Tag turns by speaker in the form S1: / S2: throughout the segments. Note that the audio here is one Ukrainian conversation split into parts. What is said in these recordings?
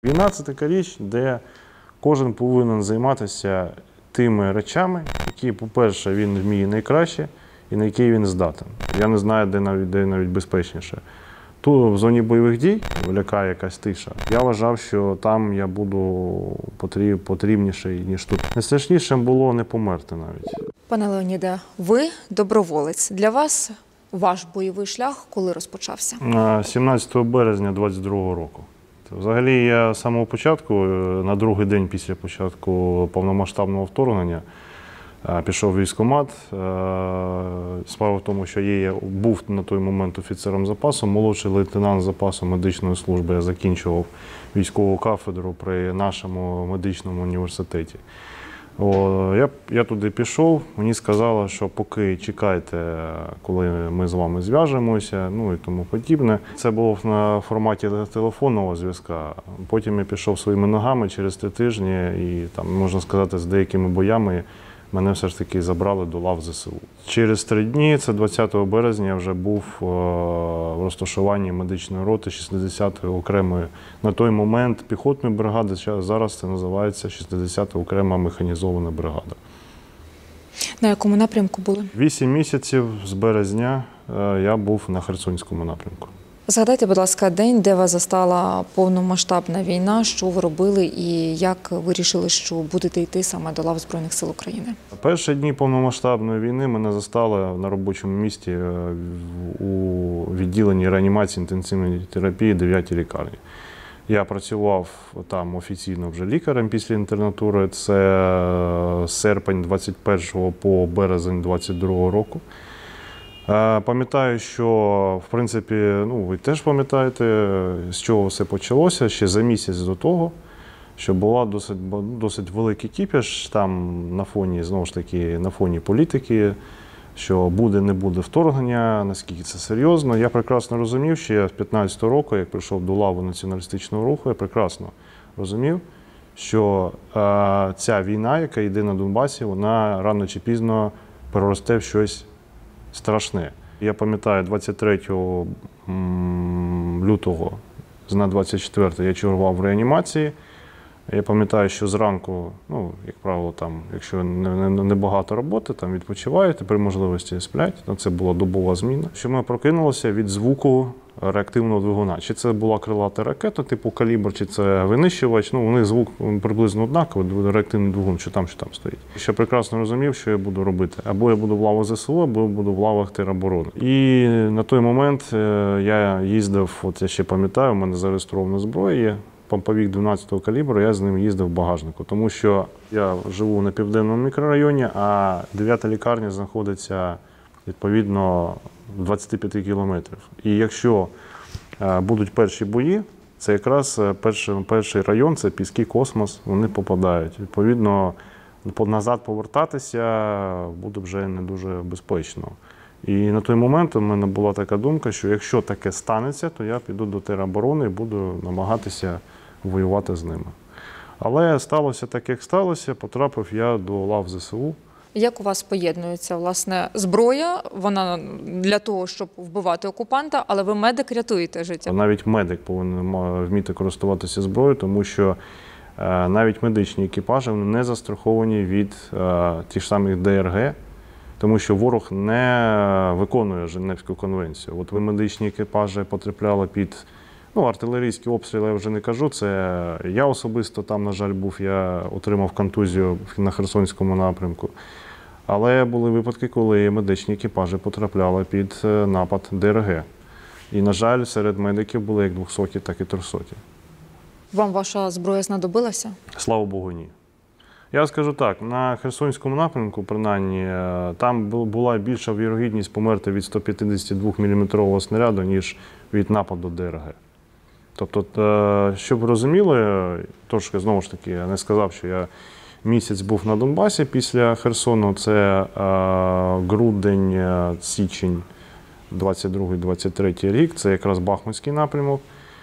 S1: Війна – це така річ, де кожен повинен займатися тими речами, які, по-перше, він вміє найкраще і на які він здатен. Я не знаю, де навіть безпечніше. Тут в зоні бойових дій лякає якась тиша. Я вважав, що там я буду потрібніший, ніж тут. Найстрашнішим було не померти навіть.
S2: Пане Леоніде, ви доброволець. Для вас ваш бойовий шлях коли розпочався?
S1: 17 березня 22-го року. Взагалі я з самого початку, на другий день після початку повномасштабного вторгнення, пішов в військкомат. Справа в тому, що я був на той момент офіцером запасу, молодший лейтенант запасу медичної служби. Я закінчував військову кафедру при нашому медичному університеті. Я туди пішов, мені сказали, що поки чекайте, коли ми з вами зв'яжемося, ну і тому подібне. Це було на форматі телефонного зв'язка. Потім я пішов своїми ногами через 3 тижні і, там, можна сказати, з деякими боями мене все ж таки забрали до лав ЗСУ. Через 3 дні, це 20 березня, я вже був в розташуванні медичної роти 60-ї окремої, на той момент піхотної бригади, зараз це називається 60-та окрема механізована бригада.
S2: На якому напрямку були?
S1: 8 місяців з березня я був на Херсонському напрямку.
S2: Згадайте, будь ласка, день, де вас застала повномасштабна війна, що ви робили і як вирішили, що будете йти саме до лав Збройних сил України?
S1: Перші дні повномасштабної війни мене застали на робочому місці у відділенні реанімації інтенсивної терапії 9-й лікарні. Я працював там офіційно вже лікарем після інтернатури. Це серпень 21-го по березень 22-го року. Пам'ятаю, що, в принципі, ви теж пам'ятаєте, з чого все почалося ще за місяць до того, що була досить великий кіпіш там на фоні, знову ж таки, на фоні політики, що буде, не буде вторгнення, наскільки це серйозно. Я прекрасно розумів, що я з 15-го року, як прийшов до лави націоналістичного руху, я прекрасно розумів, що ця війна, яка йде на Донбасі, вона рано чи пізно переросте в щось страшне. Я пам'ятаю, 23 лютого на 24 я чергував в реанімації. Я пам'ятаю, що зранку, як правило, там, якщо не багато роботи, там відпочивають, при можливості сплять. Це була добова зміна. Що ми прокинулися від звуку реактивного двигуна. Чи це була крилата ракета типу «Калібр», чи це винищувач. У них звук приблизно однаковий, реактивний двигун, що там стоїть. Ще прекрасно розумів, що я буду робити. Або я буду в лавах ЗСУ, або я буду в лавах тероборони. І на той момент я їздив, я ще пам'ятаю, у мене зареєстрована зброя є, помповік 12-го калібру, я з ним їздив в багажнику. Тому що я живу на південному мікрорайоні, а 9-та лікарня знаходиться, відповідно, 25 кілометрів. І якщо будуть перші бої, це якраз перший район, це Піски, Космос, вони попадають. Відповідно, назад повертатися буде вже не дуже безпечно. І на той момент у мене була така думка, що якщо таке станеться, то я піду до тероборони і буду намагатися воювати з ними. Але сталося так, як сталося, потрапив я до лав ЗСУ.
S2: Як у вас поєднується, власне, зброя, вона для того, щоб вбивати окупанта, але ви медик, рятуєте життя?
S1: Навіть медик повинен вміти користуватися зброєю, тому що навіть медичні екіпажі не застраховані від тих самих ДРГ, тому що ворог не виконує Женевську конвенцію. От ви медичні екіпажі потрапляли під артилерійські обстріли, я вже не кажу. Це я особисто там, на жаль, був, я отримав контузію на Херсонському напрямку. Але були випадки, коли медичні екіпажі потрапляли під напад ДРГ. І, на жаль, серед медиків були як 200-ті, так і 300-ті.
S2: Вам ваша зброя знадобилася?
S1: Слава Богу, ні. Я скажу так, на Херсонському напрямку, принаймні, там була більша вірогідність померти від 152-мм снаряду, ніж від нападу ДРГ. Тобто, щоб ви розуміли, трошки, знову ж таки, я не сказав, що я місяць був на Донбасі після Херсону, це грудень, січень, 22-23 рік, це якраз Бахмутський напрямок.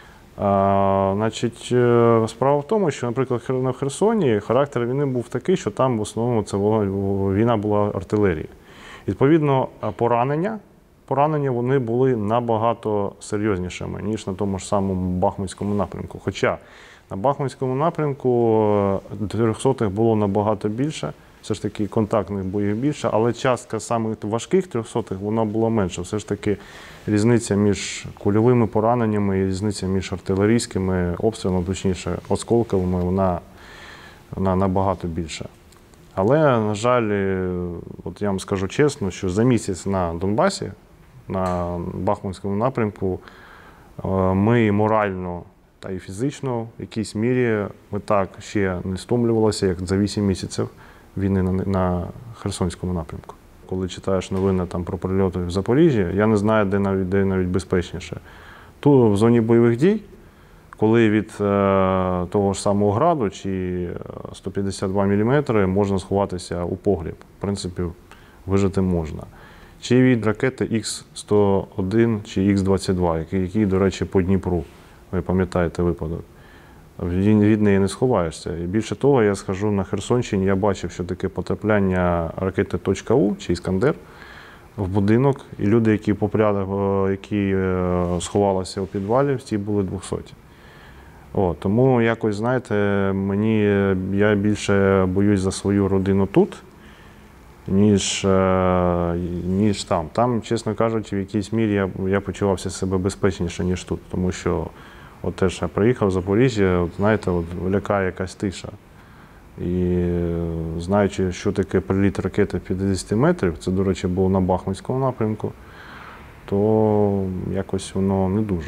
S1: Справа в тому, що, наприклад, на Херсоні характер війни був такий, що там в основному війна була артилерії. Відповідно, поранення вони були набагато серйознішими, ніж на тому ж самому Бахмутському напрямку. Хоча На Бахмутському напрямку 300-х було набагато більше, все ж таки контактних боїв більше, але частка самих важких 300-х вона була менша. Все ж таки різниця між кульовими пораненнями і різниця між артилерійськими обстрілами, точніше осколковими, вона набагато більша. Але, на жаль, от я вам скажу чесно, що за місяць на Донбасі, на Бахмутському напрямку, ми морально та і фізично в якійсь мірі ми так ще не стомлювалися, як за 8 місяців війни на Херсонському напрямку. Коли читаєш новини там про прильоти в Запоріжжі, я не знаю, де навіть безпечніше. Тут в зоні бойових дій, коли від того ж самого граду чи 152 мм можна сховатися у погріб. В принципі, вижити можна. Чи від ракети Х-101 чи Х-22, які, до речі, по Дніпру, ви пам'ятаєте випадок. Від неї не сховаєшся. І більше того, я скажу, на Херсонщині я бачив, що таке потрапляння ракети «У» чи «Іскандер» в будинок, і люди, які сховалися у підвалі, всі були 200. Тому якось, знаєте, я більше боюсь за свою родину тут, ніж там. Там, чесно кажучи, в якійсь мірі я почувався себе безпечніше, ніж тут. Тому що от теж я приїхав в Запоріжжя, знаєте, лякає якась тиша. І знаючи, що таке приліт ракети 50 метрів, це, до речі, було на Бахмутському напрямку, то якось воно не дуже.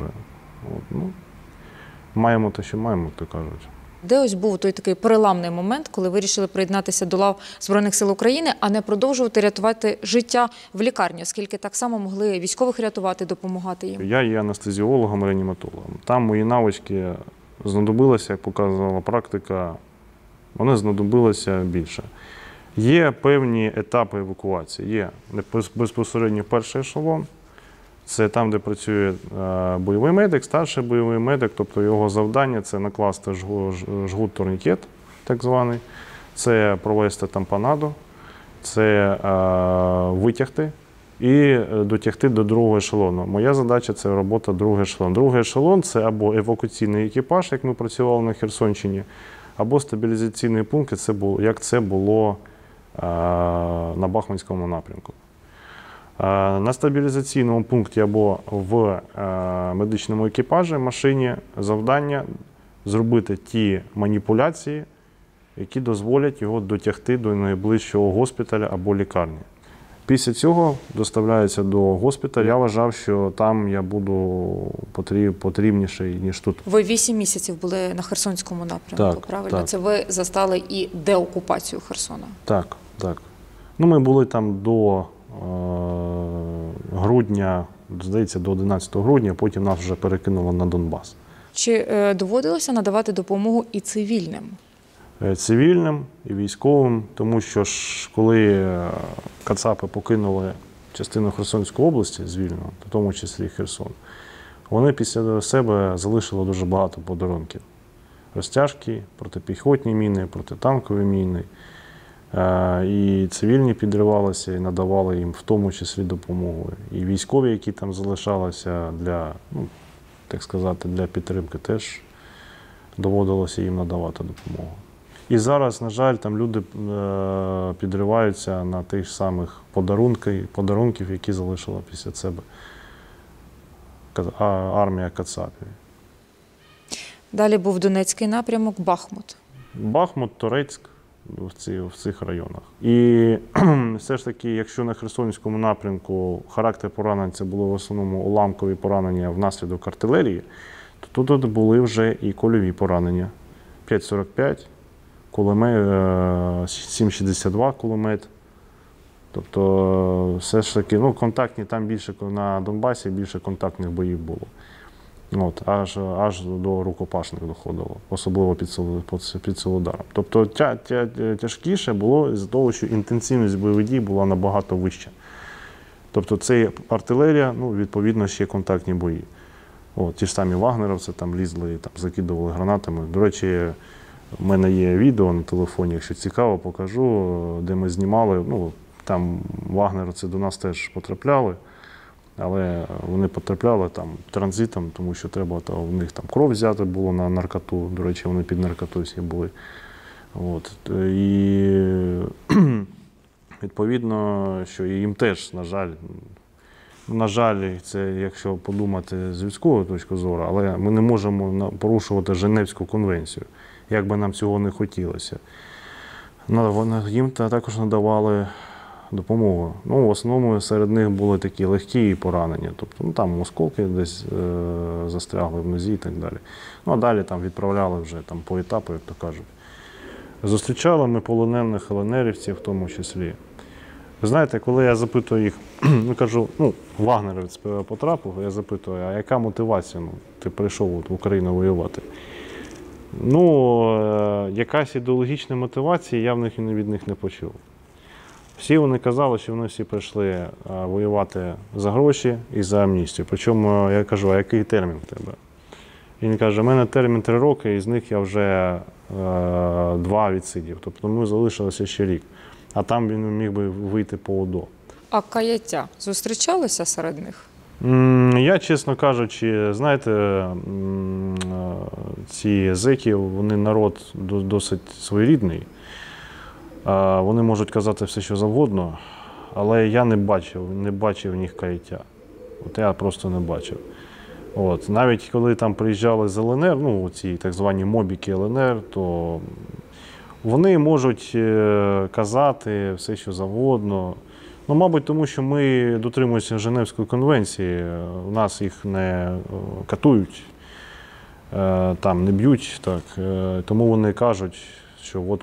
S1: Маємо те, що маємо, то кажуть.
S2: Де ось був той такий переламний момент, коли вирішили приєднатися до лав Збройних сил України, а не продовжувати рятувати життя в лікарні, оскільки так само могли військових рятувати, допомагати їм?
S1: Я є анестезіологом, реаніматологом. Там мої навички знадобилися, як показувала практика, вони знадобилися більше. Є певні етапи евакуації. Є безпосередньо перший ешелон. Це там, де працює бойовий медик, старший бойовий медик, тобто його завдання – це накласти жгут-турнікет, так званий, це провести тампонаду, це витягти і дотягти до другого ешелону. Моя задача – це робота другий ешелон. Другий ешелон – це або евакуаційний екіпаж, як ми працювали на Херсонщині, або стабілізаційний пункт, як це було на Бахмутському напрямку. На стабілізаційному пункті або в медичному екіпажі, машині, завдання зробити ті маніпуляції, які дозволять його дотягти до найближчого госпіталя або лікарні. Після цього доставляється до госпіталя. Я вважав, що там я буду потрібніший, ніж тут.
S2: Ви 8 місяців були на Херсонському напрямку,
S1: так,
S2: правильно?
S1: Так.
S2: Це ви застали і деокупацію Херсона?
S1: Так. Ми були там до грудня, здається, до 11 грудня, потім нас вже перекинуло на Донбас.
S2: Чи доводилося надавати допомогу і цивільним?
S1: Цивільним і військовим, тому що ж, коли кацапи покинули частину Херсонської області, звільнено, в тому числі Херсон, вони після себе залишили дуже багато подарунків. Розтяжки, протипіхотні міни, протитанкові міни. І цивільні підривалися і надавали їм в тому числі допомогу. І військові, які там залишалися для, так сказати, для підтримки, теж доводилося їм надавати допомогу. І зараз, на жаль, там люди підриваються на тих самих подарунків, які залишила після себе армія кацапів.
S2: Далі був Донецький напрямок, Бахмут.
S1: Бахмут, Торецьк. В цих районах. І все ж таки, якщо на Херсонському напрямку характер поранень це були в основному уламкові поранення внаслідок артилерії, то тут були вже і кульові поранення. 5,45, кулемет, 7,62 кулемет. Тобто, все ж таки, контактні там більше на Донбасі, більше контактних боїв було. Аж до рукопашних доходило, особливо під Солидаром. Тобто тяжкіше було з-за того, що інтенсивність бойових дій була набагато вища. Тобто це артилерія, відповідно, ще контактні бої. Ті ж самі вагнерівці там лізли і там закидували гранатами. До речі, в мене є відео на телефоні, якщо цікаво, покажу, де ми знімали. Там вагнерівці до нас теж потрапляли. але вони потрапляли там транзитом, тому що треба в них там кров взяти було на наркоту. До речі, вони під наркотою всі були. От. І відповідно, що їм теж, на жаль, це якщо подумати з людської точки зору, але ми не можемо порушувати Женевську конвенцію, як би нам цього не хотілося. Їм також надавали допомогу. В основному серед них були такі легкі поранення, тобто там осколки десь застрягли в нозі і так далі. А далі там відправляли вже там, по етапу, як то кажуть. Зустрічали ми полонених ЛНРівців в тому числі. Ви знаєте, коли я запитую їх, кажу, вагнерівець потрапив, я запитую, а яка мотивація? Ти прийшов в Україну воювати. Якась ідеологічна мотивація, я від них не почув. Всі вони казали, що вони всі прийшли воювати за гроші і за амністію. Причому я кажу, а який термін в тебе? І він каже, у мене термін 3 роки, і з них я вже 2 відсидів. Тобто ми залишилося ще рік. А там він міг би вийти по УДО.
S2: А каяття зустрічалися серед них?
S1: Я, чесно кажучи, знаєте, ці зеки, вони народ досить своєрідний. Вони можуть казати все, що завгодно, але я не бачив в них каяття. От я просто не бачив. От. Навіть коли там приїжджали з ЛНР, ці так звані мобіки ЛНР, то вони можуть казати все, що завгодно. Мабуть, тому що ми дотримуємося Женевської конвенції, у нас їх не катують, там не б'ють, так. Тому вони кажуть, що от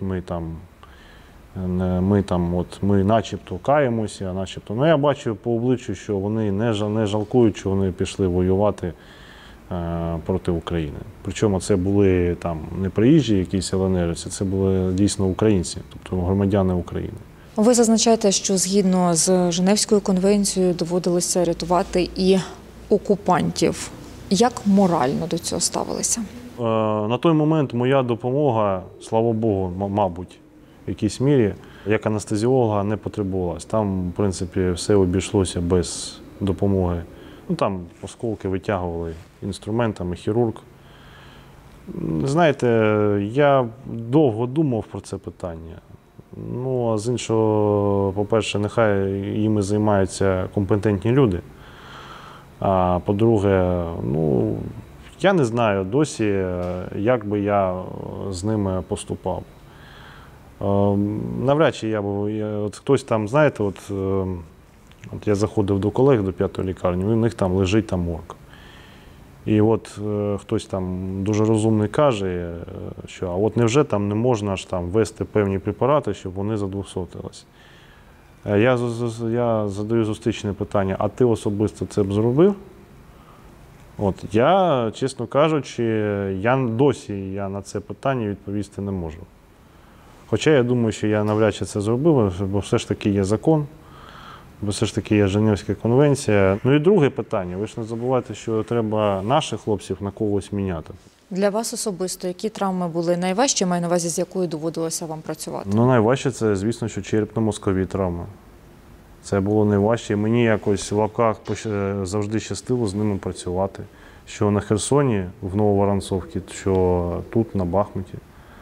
S1: ми начебто каємося, начебто. Я бачу по обличчю, що вони не жалкують, що вони пішли воювати проти України. Причому це були там не приїжджі якісь ЛНРівці, це були дійсно українці, тобто громадяни України.
S2: Ви зазначаєте, що згідно з Женевською конвенцією доводилося рятувати і окупантів. Як морально до цього ставилися?
S1: На той момент моя допомога, слава Богу, мабуть, в якійсь мірі, як анестезіолога не потребувалась. Там, в принципі, все обійшлося без допомоги. Там осколки витягували інструментами, хірург. Знаєте, я довго думав про це питання. А з іншого, по-перше, нехай їми займаються компетентні люди. А по-друге, я не знаю досі, як би я з ними поступав. Навряд чи хтось там, знаєте, от я заходив до колег до 5-ї лікарні, у них там лежить морг. І от хтось там дуже розумний каже, що а от невже там не можна ж там ввести певні препарати, щоб вони задвусотились. Я задаю зустрічне питання, а ти особисто це б зробив? От я, чесно кажучи, досі на це питання відповісти не можу. Хоча я думаю, що я навряд чи це зробив, бо все ж таки є закон, бо все ж таки є Женевська конвенція. І друге питання, ви ж не забувайте, що треба наших хлопців на когось міняти.
S2: Для вас особисто, які травми були найважчі, маю на увазі, з якою доводилося вам працювати?
S1: Найважче це, звісно, що черепно-мозкові травми. Це було найважче. Мені якось в лапках завжди щастило з ними працювати. Що на Херсоні, в Нововоронцовці, що тут, на Бахмуті.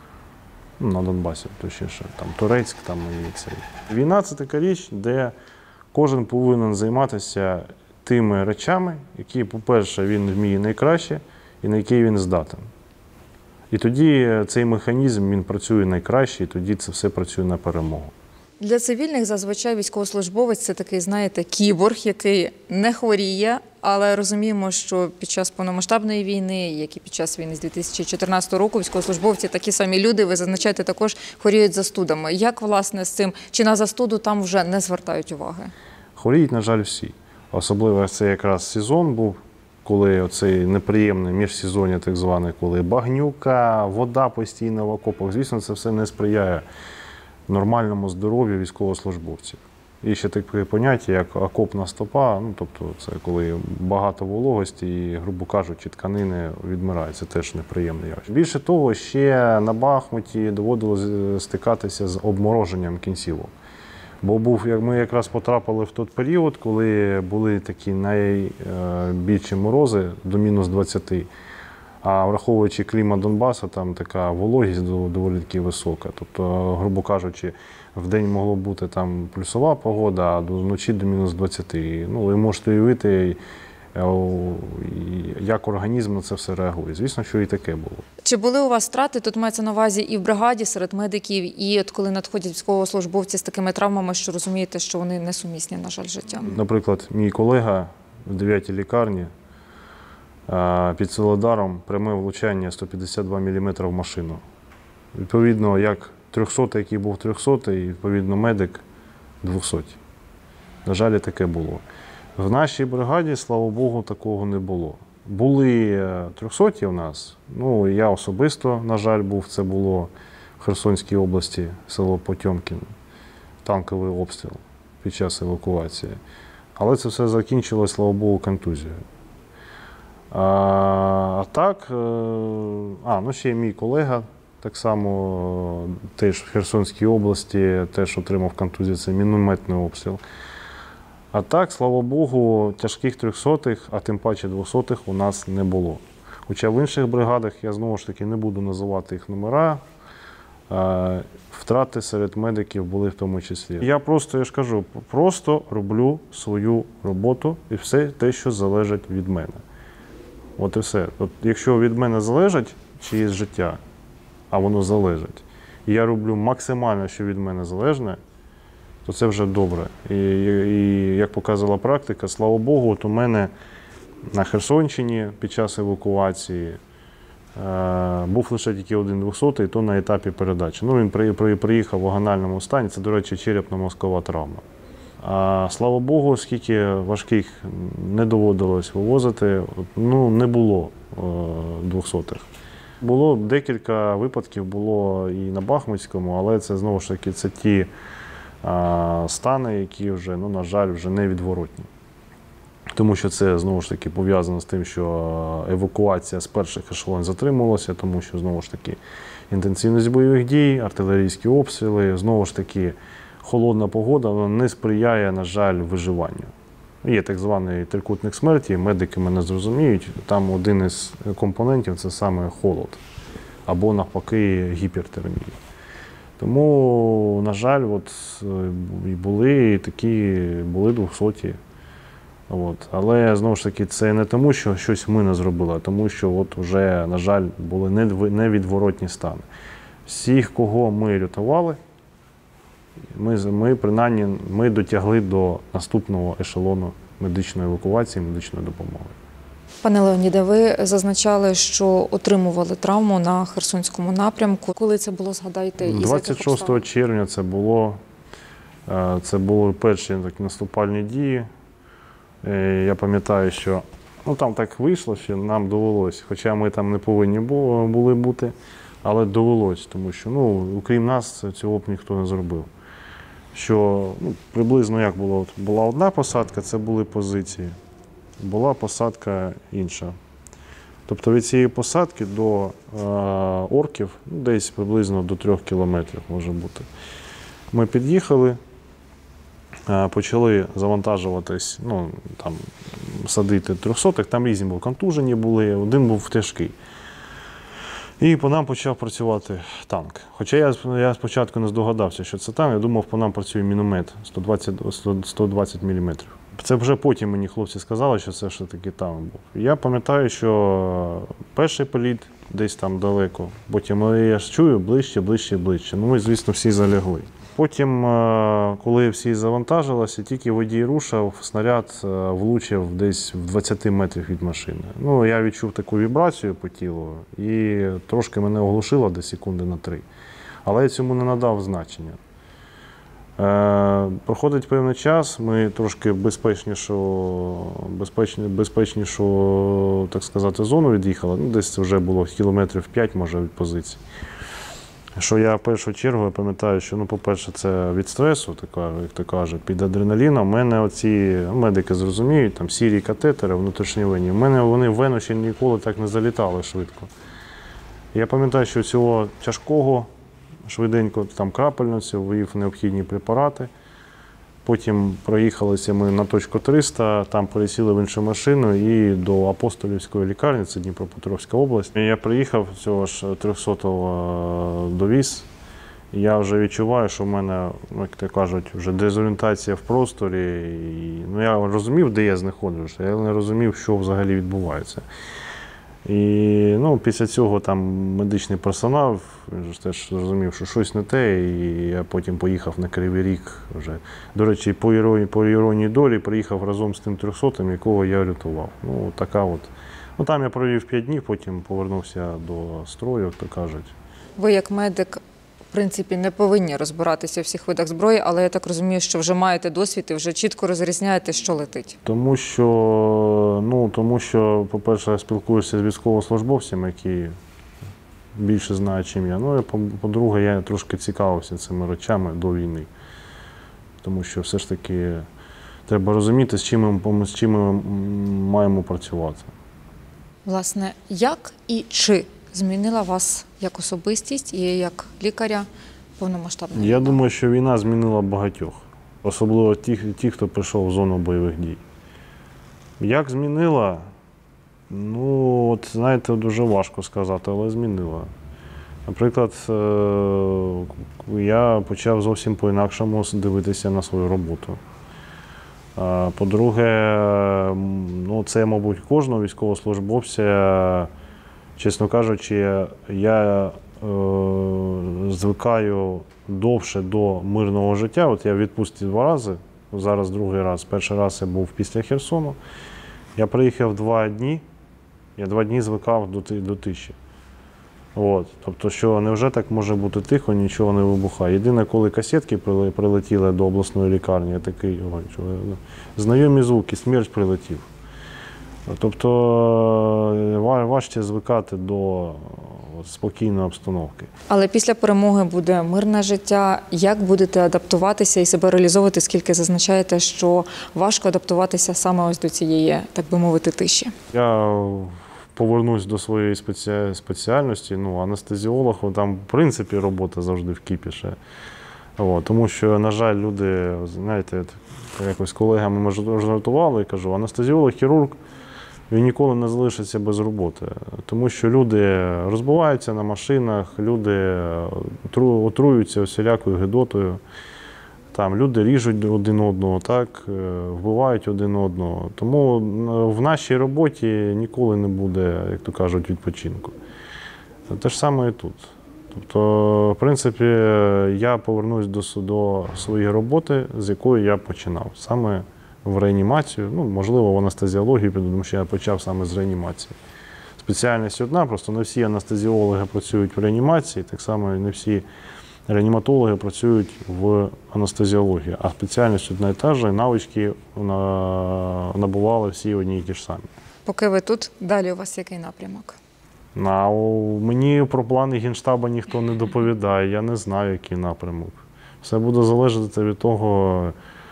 S1: На Донбасі, точніше, там Турецьк, там і це. Війна – це така річ, де кожен повинен займатися тими речами, які, по-перше, він вміє найкраще і на які він здатен. І тоді цей механізм, він працює найкраще, і тоді це все працює на перемогу.
S2: Для цивільних зазвичай військовослужбовець – це такий, знаєте, кіборг, який не хворіє, але розуміємо, що під час повномасштабної війни, як і під час війни з 2014 року, військовослужбовці, такі самі люди, ви зазначаєте, також хворіють застудами. Як, власне, з цим? Чи на застуду там вже не звертають уваги?
S1: Хворіють, на жаль, всі. Особливо це якраз сезон був, коли оцей неприємний міжсезоння, так зване, коли багнюка, вода постійно в окопах. Звісно, це все не сприяє нормальному здоров'ю військовослужбовців. І ще таке поняття, як окопна стопа, тобто це коли багато вологості і, грубо кажучи, тканини відмирають. Це теж неприємне явище. Більше того, ще на Бахмуті доводилось стикатися з обмороженням кінцівок. Бо ми якраз потрапили в той період, коли були такі найбільші морози до мінус 20. А враховуючи клімат Донбасу, там така вологість доволі таки висока. Тобто, грубо кажучи, в день могло бути там плюсова погода, а вночі до мінус 20. Ну, ви можете уявити, як організм на це все реагує. Звісно, що і таке було.
S2: Чи були у вас втрати, тут мається на увазі і в бригаді, серед медиків, і от коли надходять військовослужбовці з такими травмами, що розумієте, що вони несумісні, на жаль, з життям?
S1: Наприклад, мій колега в 9-й лікарні під Солидаром пряме влучання 152 мм в машину. Відповідно, як 300-й, який був 300-й, відповідно, медик 200-й. На жаль, таке було. В нашій бригаді, слава Богу, такого не було. Були 300-ті у нас. Ну, я особисто, на жаль, був. Це було в Херсонській області, село Потьомкін, танковий обстріл під час евакуації. Але це все закінчилось, слава Богу, контузією. А так, ну ще мій колега, так само теж в Херсонській області, теж отримав контузію, це мінометний обстріл. А так, слава Богу, тяжких 300-х, а тим паче 200-х у нас не було. Хоча в інших бригадах, я знову ж таки не буду називати їх номера, втрати серед медиків були в тому числі. Я ж кажу, просто роблю свою роботу і все те, що залежить від мене. От і все. От якщо від мене залежить чиєсь життя, а воно залежить, і я роблю максимально, що від мене залежне, то це вже добре. І як показала практика, слава Богу, от у мене на Херсонщині під час евакуації був лише тільки один 200-й, то на етапі передачі. Ну, він приїхав в агональному стані, це, до речі, черепно-мозкова травма. А слава Богу, скільки важких не доводилось вивозити, ну, не було 200-х. Було декілька випадків, було і на Бахмутському, але це, знову ж таки, це ті стани, які вже, ну, на жаль, вже невідворотні. Тому що це, знову ж таки, пов'язано з тим, що евакуація з перших ешелонів затримувалася, тому що, знову ж таки, інтенсивність бойових дій, артилерійські обстріли, знову ж таки, холодна погода, вона не сприяє, на жаль, виживанню. Є так званий трикутник смерті, медики мене зрозуміють, там один із компонентів – це саме холод, або, навпаки, гіпертермія. Тому, на жаль, були 200-ті. Але, знову ж таки, це не тому, що щось ми не зробили, а тому, що вже, на жаль, були невідворотні стани. Всіх, кого ми рятували, ми дотягли до наступного ешелону медичної евакуації, медичної допомоги.
S2: Пане Леоніде, ви зазначали, що отримували травму на Херсонському напрямку. Коли це було, згадайте?
S1: 26 червня це були перші наступальні дії. Я пам'ятаю, що там так вийшло, що нам довелося, хоча ми там не повинні були бути, але довелося, тому що, окрім нас, цього б ніхто не зробив. Що приблизно як було? Була одна посадка, це були позиції, була посадка інша. Тобто від цієї посадки до орків десь приблизно до 3 кілометрів може бути. Ми під'їхали, почали завантажуватись, садити 300-х, там різні були, контужені були, один був тяжкий. І по нам почав працювати танк. Хоча я спочатку не здогадався, що це танк, я думав, по нам працює міномет 120 мм. Це вже потім мені хлопці сказали, що це все-таки танк був. Я пам'ятаю, що перший політ десь там далеко, потім я ж чую ближче. Ми, звісно, всі залягли. Потім, коли всі завантажилися, тільки водій рушив, снаряд влучив десь в 20 метрів від машини. Я відчув таку вібрацію по тілу і трошки мене оглушило десь секунди на 3. Але я цьому не надав значення. Проходить певний час, ми трошки безпечнішу, так сказати, зону від'їхали. Десь це вже було кілометрів 5, може, від позиції. Що я в першу чергу пам'ятаю, що, по-перше, це від стресу, як то кажуть, під адреналіном. У мене оці медики зрозуміють, там сірі катетери, внутрішньовенні, у мене вони в вену ще ніколи так не залітали швидко. Я пам'ятаю, що цього тяжкого, швиденько там крапельницю, ввів необхідні препарати. Потім проїхалися ми на точку 300, там пересіли в іншу машину і до Апостолівської лікарні, це Дніпропетровська область. Я приїхав, цього ж 300-го довіз. Я вже відчуваю, що в мене, як то кажуть, вже дезорієнтація в просторі. Я розумів, де я знаходжуся, але не розумів, що взагалі відбувається. І після цього там медичний персонал він ж теж зрозумів, що щось не те, і я потім поїхав на Кривий Ріг вже. До речі, по іронії долі приїхав разом з тим 300-м, якого я рятував. Така от. Там я провів 5 днів, потім повернувся до строю, як то кажуть.
S2: Ви як медик, в принципі, не повинні розбиратися у всіх видах зброї, але я так розумію, що вже маєте досвід і вже чітко розрізняєте, що летить.
S1: Тому що, по-перше, я спілкуюся з військовослужбовцями, які більше знають, ніж я. І по-друге, я трошки цікавився цими речами до війни. Тому що все ж таки треба розуміти, з чим ми маємо працювати.
S2: Власне, як і чи змінила вас як особистість і як лікаря повномасштабна?
S1: Я думаю, що війна змінила багатьох. Особливо ті, хто прийшов в зону бойових дій. Як змінила? Знаєте, дуже важко сказати, але змінила. Наприклад, я почав зовсім по-інакшому дивитися на свою роботу. По-друге, це, мабуть, кожного військовослужбовця, чесно кажучи, я звикаю довше до мирного життя. От я в відпустці 2 рази, зараз другий раз. Перший раз я був після Херсону. Я приїхав 2 дні, я 2 дні звикав до тиші. Тобто, що невже так може бути тихо, нічого не вибухає. Єдине, коли касетки прилетіли до обласної лікарні, я такий, знайомі звуки, смерть прилетів. Тобто важче звикати до спокійної обстановки.
S2: Але після перемоги буде мирне життя. Як будете адаптуватися і себе реалізовувати, скільки зазначаєте, що важко адаптуватися саме ось до цієї, так би мовити, тиші?
S1: Я повернусь до своєї спеціальності. Анестезіолог, там, в принципі, робота завжди в кіпіші. Тому що, на жаль, люди, знаєте, якось з колегами ми жартували, кажу, анестезіолог, хірург, він ніколи не залишиться без роботи. Тому що люди розбиваються на машинах, люди отруються усілякою гидотою. Там люди ріжуть один одного, вбивають один одного. Тому в нашій роботі ніколи не буде, як то кажуть, відпочинку. Те ж саме і тут. Тобто, в принципі, я повернусь до своєї роботи, з якої я починав. Саме в реанімацію, можливо, в анестезіологію, тому що я почав саме з реанімації. Спеціальність одна, просто не всі анестезіологи працюють в реанімації, так само і не всі реаніматологи працюють в анестезіології, а спеціальність одна і та ж, і навички набували всі одні і ті ж самі.
S2: Поки ви тут, далі у вас який напрямок?
S1: Мені про плани Генштабу ніхто не доповідає, я не знаю, який напрямок. Все буде залежати від того,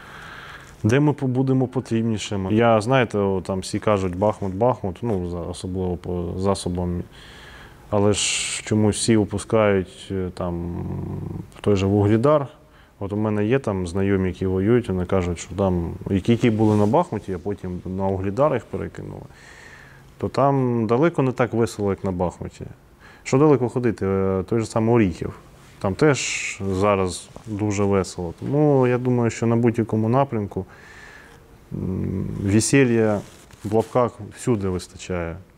S1: де ми будемо потрібнішими. Знаєте, там всі кажуть Бахмут, особливо по засобам. Але ж чомусь всі опускають там в той же Вугледар. От у мене є там знайомі, які воюють, вони кажуть, що там, які були на Бахмуті, а потім на Вугледар їх перекинули, то там далеко не так весело, як на Бахмуті. Що далеко ходити? Той же самий Оріхів. Там теж зараз дуже весело. Тому я думаю, що на будь-якому напрямку весілля в лапках всюди вистачає.